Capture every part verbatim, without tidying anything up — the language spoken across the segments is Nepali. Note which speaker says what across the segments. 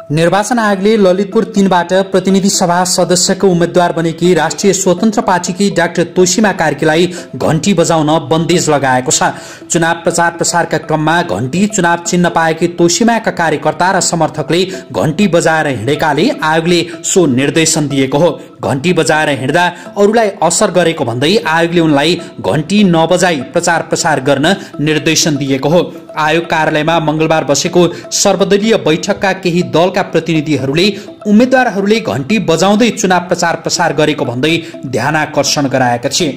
Speaker 1: निर्वाचन आयोगले ललितपुर तीनबाट प्रतिनिधि सभा सदस्यको उम्मेद्वार बनेकी राष्ट्रिय स्वतन्त्र पार्टीकी डाक्टर तोशिमा कार्कीलाई घण्टी बजाउन बन्देज लगाएको छ। चुनाव प्रचार प्रसारका क्रममा घण्टी चुनाव चिन्ह पाएकी तोशिमाका कार्यकर्ता र समर्थकले घण्टी बजाएर हिँडेकाले आयोगले सो निर्देशन दिएको हो। घण्टी बजाएर हिँड्दा अरूलाई असर गरेको भन्दै आयोगले उनलाई घण्टी नबजाई प्रचार प्रसार गर्न निर्देशन दिएको हो। आयोग कार्यालयमा मंगलबार बसेको सर्वदलीय बैठकका केही दलका प्रतिनिधिहरूले उम्मेद्वारहरूले घण्टी बजाउँदै चुनाव प्रचार प्रसार गरेको भन्दै ध्यानाकर्षण गराएका थिए।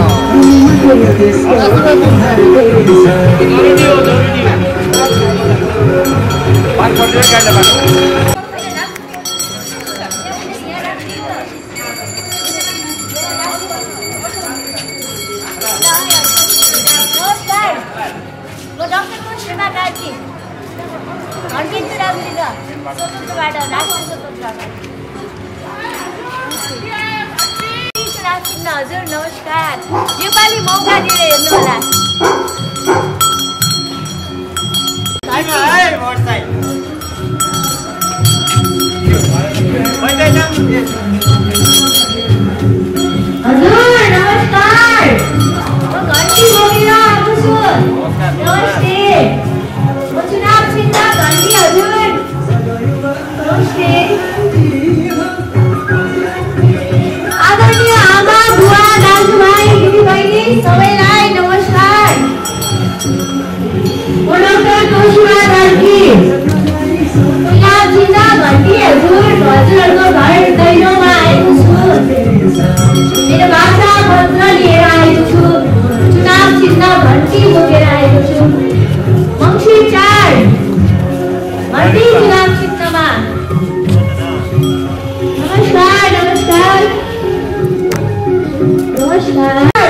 Speaker 2: डॉक्टर टोशिमा कार्की घण्टी चुनाव चिन्ह स्वतन्त्रबाट राष्ट्रिय स्वतन्त्रबाट चुनाव चिन्ह। हजुर नमस्कार, योपालि मौका दिएर हेर्नु होला। हजुर नमस्कार, म घण्टी बोकेर आएको छु। नमस्ते, म चुनाव चिन्ह घण्टी। हजुर नमस्ते। आदरणीय आमा बुवा दाजुभाइ दिदीबहिनी सबैलाई नमस्कार। म डाक्टर तोशिमा कार्की चुनाव चिन्ह घण्टी। हजुर हजुरहरूको घर दैलोमा आएको छु। मेरो भाषा पत्र लिएर आएको छु। चुनाव चिन्ह घण्टी बोकेर आएको छु। मङ्सिर चार घण्टी चुनाव चिन्हमा। नमस्कार नमस्कार नमस्कार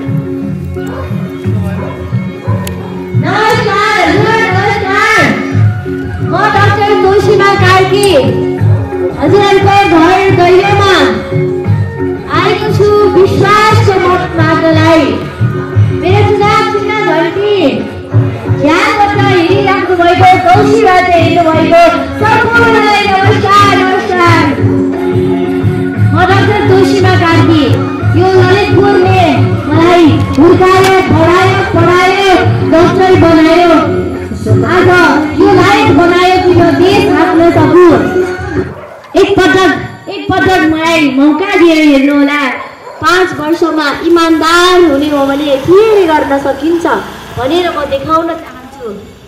Speaker 2: नमस्कार हजुर नमस्कार। म डाक्टर तोशिमा कार्की हजुरहरूको घर दैलोमा आएको छु विश्वासको मत माग्नलाई। मेरो चुनाव चिन्ह घण्टी। यहाँबाट हिँडिराख्नु भएको कौशीबाट हेर्नु भएको सम्पूर्णलाई नमस्कार नमस्कार। म डाक्टर तोशिमा कार्की। यो ललितपुरले मलाई हुर्कायो, पढायो, पढायो, डक्टर बनायो। आज यो लायक बनायो कि म देश हाँक्न सकु। एकपटक एकपटक मलाई मौका दिएर हेर्नु होला। पाँच वर्षमा इमान्दार हुने हो भने के गर्न सकिन्छ भनेर म देखाउन चाहन्छु।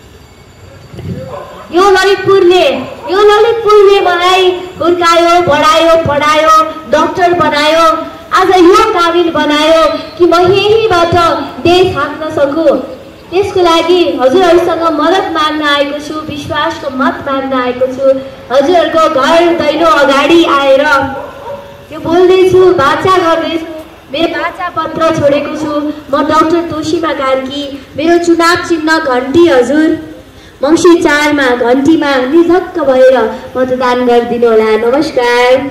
Speaker 2: यो ललितपुरले यो ललितपुरले मलाई हुर्कायो, बढायो, पढायो, डक्टर बनायो। आज यो काबिल बनायो कि म यहीँबाट देश हाँक्न सकु। त्यसको लागि हजुरहरूसँग मद्दत माग्न आएको छु, विश्वासको मत माग्न आएको छु। हजुरहरूको घर दैलो अगाडि आएर यो बोल्दैछु, वाचा गर्दैछु। मेरो वाचा पत्र छोडेको छु। म डाक्टर तोशिमा कार्की। मेरो चुनाव चिन्ह घण्टी। हजुर मङ्सिर चारमा घण्टीमा निर्धक्क भएर मतदान गरिदिनु होला। नमस्कार।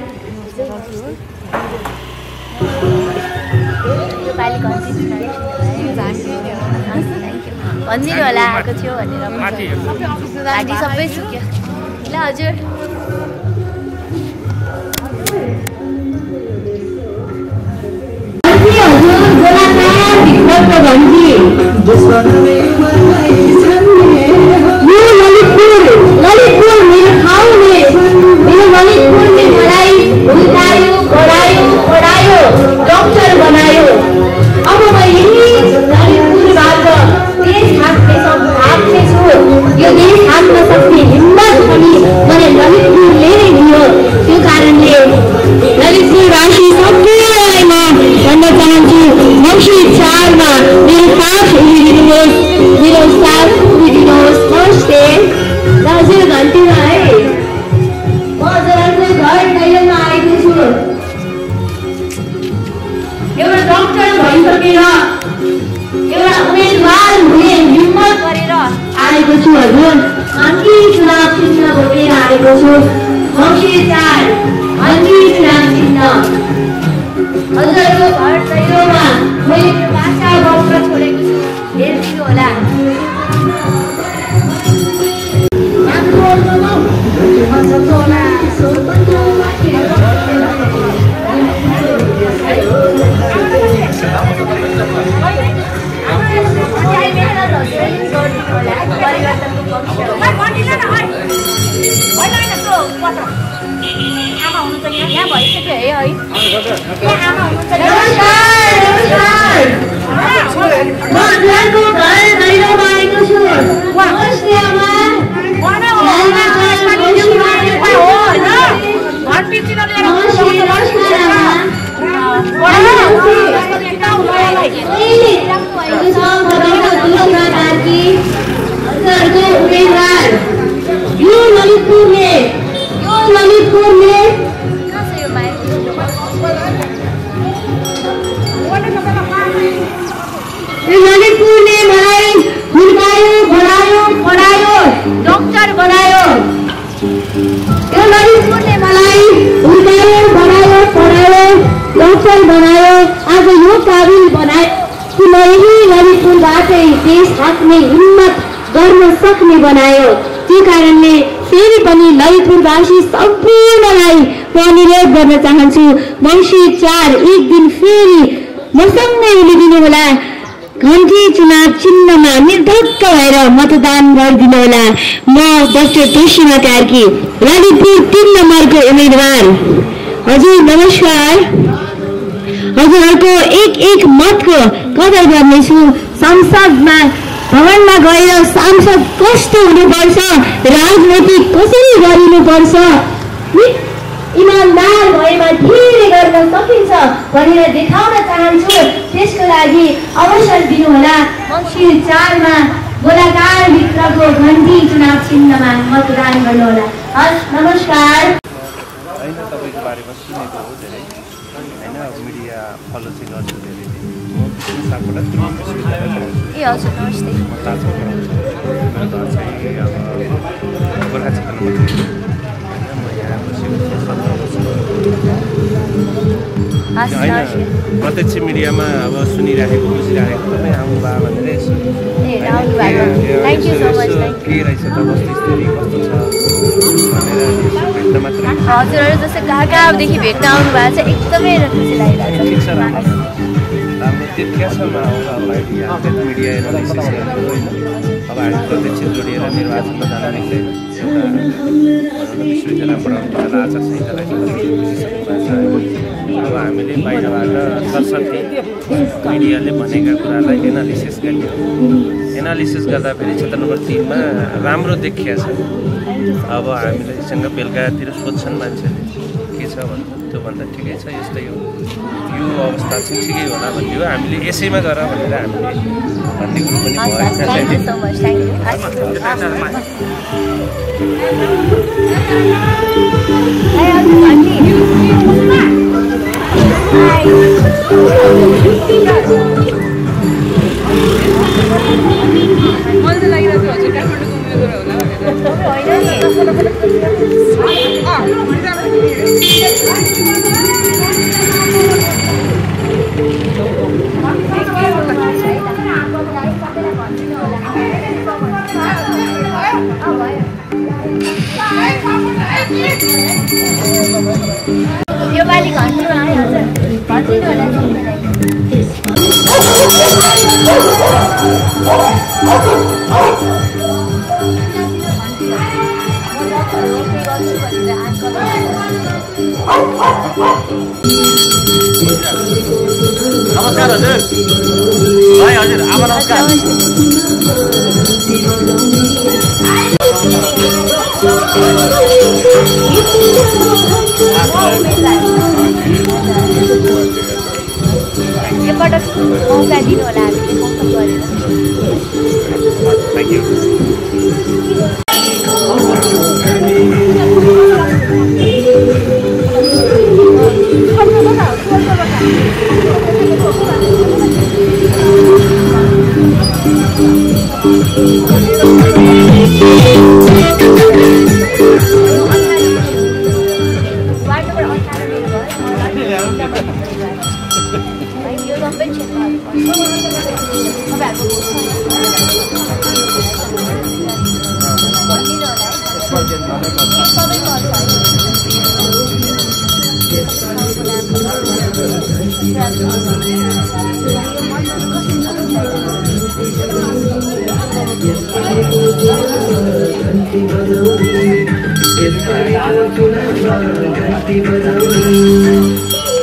Speaker 2: भनिदिनु होला आएको थियो भनेर। घाँटी सबै सुक्यो ल। हजुर ललितपुर मेरो ठाउँले मेरो ललितपुरले मलाई हुर्कायो, बढायो, पढायो, डक्टर बनायो। अब म यही ललितपुरबाट देश हाँक्ने हाँक्ने छु। यो देश हाँक्न सक्ने हिम्मत पनि मलाई ललितपुरले नै दियो। त्यो कारणले ललितपुरवासी सबैलाई म भन्न चाहन्छु, मङ्सिर चारमा मेरो साथ उभिदिनुहोस्, मेरो साथ उभिदिनुहोस्। नमस्ते। हजुर घण्टीमा है म हजुरहरूको घर दैलोमा आएको छु। एउटा डक्टर भइसकेर एउटा उम्मेदवार हुने हिम्मत गरेर आएको छु। हजुर घण्टी चुनाव चिन्ह बोकेर आएको छु। मङ्सिर चार घण्टी चुनाव चिन्ह। हजुरहरूको घर दैलोमा मैले भाषा पत्र छोडेको छु, हेरिदिनु होला। Aajako म घरको घर दैलोमा आएको छु। नमस्ते आमा। उम्मेदवार यो ललितपुरले यो ललितपुरले ललितपुरले मलाई हुर्कायो बढायो पढायो डक्टर बनायो। यो ललितपुरले मलाई हुर्कायो बढायो पढायो डक्टर बनायो। आज यो काबिल बनायो कि म यही ललितपुरबाटै देश हाँक्ने हिम्मत गर्न सक्ने बनायो। त्यो कारणले फेरि पनि ललितपुरवासी सम्पूर्णलाई म अनुरोध गर्न चाहन्छु, मङ्सिर चार एक दिन फेरि मसँगै उलिदिनु होला। घन्टी चुनाव चिन्हमा निर्धक्क भएर मतदान गरिदिनु होला। म डाक्टर तोशिमा कार्की, ललितपुर तीन नम्बरको उम्मेदवार। हजुर नमस्कार। हजुरहरूको एक एक मतको कदर गर्नेछु। संसदमा भवनमा गएर सांसद कस्तो हुनुपर्छ, राजनीति कसरी गरिनुपर्छ, इमानदार भएमा धेरै गर्न सकिन्छ भनेर देखाउन चाहन्छु। त्यसको लागि अवसर दिनुहोला। मङ्सिर चारमा गोलाकार भित्रको घन्टी चुनाव चिन्हमा मतदान गर्नुहोला। हस्, नमस्कार।
Speaker 3: होइन, तपाईँको बारेमा सुनेको हो धेरै होइन, मिडिया फलो चाहिँ गर्छु धेरै। म सापबाट
Speaker 4: ए हजुर नमस्ते।
Speaker 3: म ताजमा पढाउँछु। मेरो घर चाहिँ अब गोर्खा क्षेत्रमा होइन, म यहाँ बसेको छु सत्र वर्ष होइन। प्रत्यक्ष मिडियामा अब सुनिराखेको बुझिराखेको तपाईँ आउनुभयो भनेर यसो के रहेछ त, कस्तो स्थिति कस्तो छ भनेर भेट्न मात्रै।
Speaker 4: हजुरहरू जस्तो कहाँ कहाँदेखि भेट्न आउनु भएको छ, एकदमै खुसी लागिरहेको छ।
Speaker 3: ठिक छ, राम्रो त्यतिखेरसम्म आउँदा अब अहिले मिडिया एनालाइसिस गरेको होइन। अब हामी प्रत्यक्ष जोडिएर निर्वाचनमा जान निक्लै एउटा विश्वविद्यालय पढाउने बेला आचार संहितालाई बुझिसक्नु भएको छ। अब हामीले बाहिरबाट सरसर्ती मिडियाले भनेका कुरालाई एनालिसिस गरियो। एनालिसिस गर्दाखेरि क्षेत्र नम्बर तिनमा राम्रो देखिया छ। अब हामीलाईसँग बेलुकातिर सोध्छन् मान्छेले के छ भन्छ, त्यो भन्दा ठिकै छ, यस्तै हो, यो अवस्था चाहिँ ठिकै होला भन्ने हो। हामीले यसैमा गर भनेर हामीले भन्ने कुरो पनि भयो।
Speaker 5: मलाई लागिरहेको हजुर काठमाडौँको उम्मेदवार होला
Speaker 4: यो पालि घन्टु आयो हजुर भनिदिनु होला।
Speaker 3: नमस्कार हजुर, भाइ हजुर, आमा नमस्कार।
Speaker 4: एकपटक मौका दिनु होला, हामीले मौका गरेर।
Speaker 3: Thank you.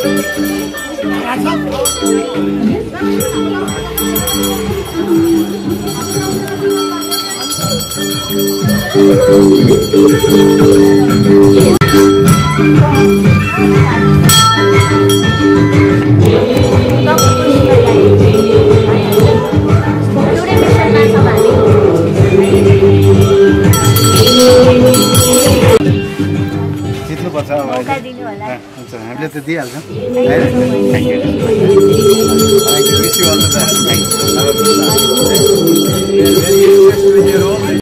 Speaker 6: हामीले त दिइहाल्छौँ thank you thank you wish you all the best thank you